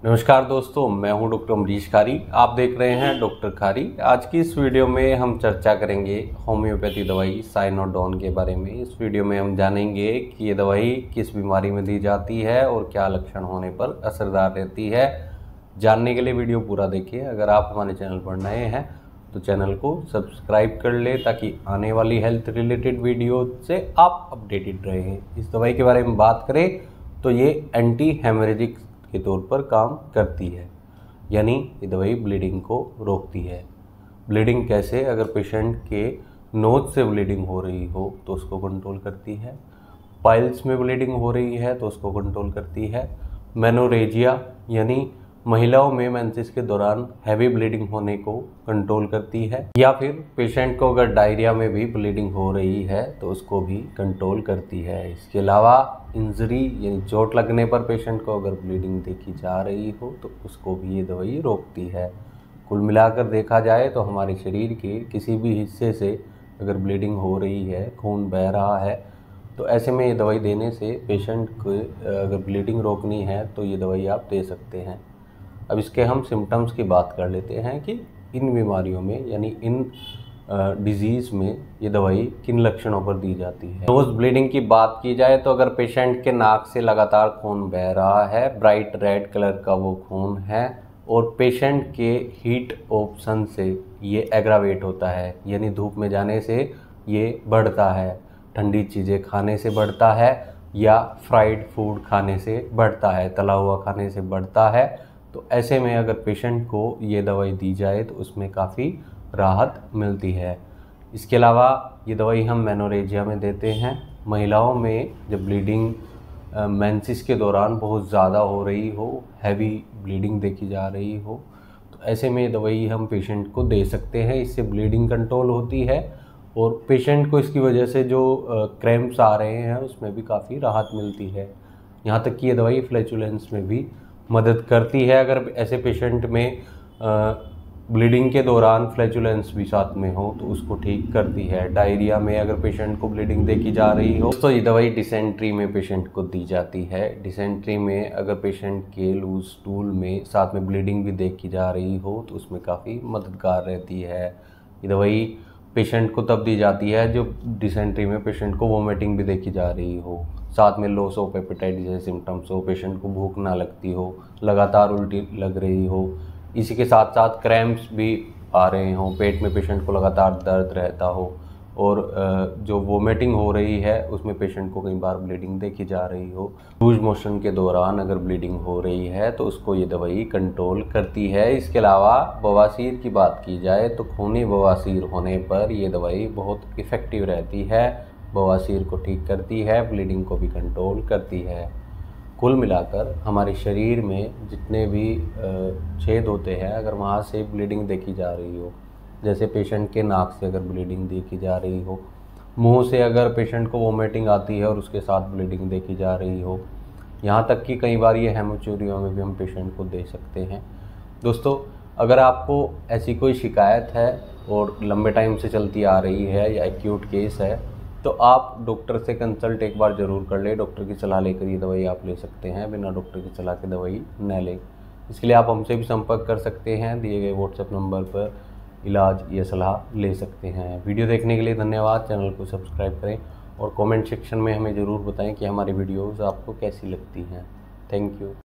नमस्कार दोस्तों, मैं हूं डॉक्टर अमरीश खारी। आप देख रहे हैं डॉक्टर खारी। आज की इस वीडियो में हम चर्चा करेंगे होम्योपैथी दवाई साइनोडोन के बारे में। इस वीडियो में हम जानेंगे कि ये दवाई किस बीमारी में दी जाती है और क्या लक्षण होने पर असरदार रहती है। जानने के लिए वीडियो पूरा देखिए। अगर आप हमारे चैनल पर नए हैं तो चैनल को सब्सक्राइब कर ले ताकि आने वाली हेल्थ रिलेटेड वीडियो से आप अपडेटेड रहें। इस दवाई के बारे में बात करें तो ये एंटी हेमरेजिक के तौर पर काम करती है, यानी ये दवाई ब्लीडिंग को रोकती है। ब्लीडिंग कैसे? अगर पेशेंट के नोज से ब्लीडिंग हो रही हो तो उसको कंट्रोल करती है। पाइल्स में ब्लीडिंग हो रही है तो उसको कंट्रोल करती है। मेनोरेजिया यानी महिलाओं में मेंसेस के दौरान हैवी ब्लीडिंग होने को कंट्रोल करती है। या फिर पेशेंट को अगर डायरिया में भी ब्लीडिंग हो रही है तो उसको भी कंट्रोल करती है। इसके अलावा इंजरी यानी चोट लगने पर पेशेंट को अगर ब्लीडिंग देखी जा रही हो तो उसको भी ये दवाई रोकती है। कुल मिलाकर देखा जाए तो हमारे शरीर के किसी भी हिस्से से अगर ब्लीडिंग हो रही है, खून बह रहा है, तो ऐसे में ये दवाई देने से पेशेंट को अगर ब्लीडिंग रोकनी है तो ये दवाई आप दे सकते हैं। अब इसके हम सिम्टम्स की बात कर लेते हैं कि इन बीमारियों में यानी इन डिजीज़ में ये दवाई किन लक्षणों पर दी जाती है। नोज ब्लीडिंग की बात की जाए तो अगर पेशेंट के नाक से लगातार खून बह रहा है, ब्राइट रेड कलर का वो खून है और पेशेंट के हीट ऑप्शन से ये एग्रावेट होता है, यानी धूप में जाने से ये बढ़ता है, ठंडी चीज़ें खाने से बढ़ता है या फ्राइड फूड खाने से बढ़ता है, तला हुआ खाने से बढ़ता है, तो ऐसे में अगर पेशेंट को ये दवाई दी जाए तो उसमें काफ़ी राहत मिलती है। इसके अलावा ये दवाई हम मेनोरेजिया में देते हैं। महिलाओं में जब ब्लीडिंग मेंसेस के दौरान बहुत ज़्यादा हो रही हो, हैवी ब्लीडिंग देखी जा रही हो, तो ऐसे में ये दवाई हम पेशेंट को दे सकते हैं। इससे ब्लीडिंग कंट्रोल होती है और पेशेंट को इसकी वजह से जो क्रैम्प्स आ रहे हैं उसमें भी काफ़ी राहत मिलती है। यहाँ तक कि ये दवाई फ्लैचुलेंस में भी मदद करती है। अगर ऐसे पेशेंट में ब्लीडिंग के दौरान फ्लैचुलेंस भी साथ में हो तो उसको ठीक करती है। डायरिया में अगर पेशेंट को ब्लीडिंग देखी जा रही हो तो ये दवाई डिसेंट्री में पेशेंट को दी जाती है। डिसेंट्री में अगर पेशेंट के लूज स्टूल में साथ में ब्लीडिंग भी देखी जा रही हो तो उसमें काफ़ी मददगार रहती है। ये दवाई पेशेंट को तब दी जाती है जो डिसेंट्री में पेशेंट को वोमिटिंग भी देखी जा रही हो, साथ में लॉस ऑफ एपेटाइट जैसे सिम्टम्स हो, पेशेंट को भूख ना लगती हो, लगातार उल्टी लग रही हो, इसी के साथ साथ क्रैम्प्स भी आ रहे हों, पेट में पेशेंट को लगातार दर्द रहता हो और जो वोमिटिंग हो रही है उसमें पेशेंट को कई बार ब्लीडिंग देखी जा रही हो। लूज मोशन के दौरान अगर ब्लीडिंग हो रही है तो उसको ये दवाई कंट्रोल करती है। इसके अलावा बवासीर की बात की जाए तो खूनी बवासीर होने पर ये दवाई बहुत इफ़ेक्टिव रहती है, बवासीर को ठीक करती है, ब्लीडिंग को भी कंट्रोल करती है। कुल मिलाकर हमारे शरीर में जितने भी छेद होते हैं, अगर वहाँ से ब्लीडिंग देखी जा रही हो, जैसे पेशेंट के नाक से अगर ब्लीडिंग देखी जा रही हो, मुंह से अगर पेशेंट को वोमिटिंग आती है और उसके साथ ब्लीडिंग देखी जा रही हो, यहाँ तक कि कई बार ये हेमोचूरिया में भी हम पेशेंट को दे सकते हैं। दोस्तों, अगर आपको ऐसी कोई शिकायत है और लंबे टाइम से चलती आ रही है या एक्यूट केस है तो आप डॉक्टर से कंसल्ट एक बार ज़रूर कर लें। डॉक्टर की सलाह लेकर ये दवाई आप ले सकते हैं, बिना डॉक्टर की सलाह के दवाई न लें। इसके लिए आप हमसे भी संपर्क कर सकते हैं, दिए गए व्हाट्सएप नंबर पर इलाज या सलाह ले सकते हैं। वीडियो देखने के लिए धन्यवाद। चैनल को सब्सक्राइब करें और कमेंट सेक्शन में हमें ज़रूर बताएं कि हमारी वीडियोज़ आपको कैसी लगती हैं। Thank you.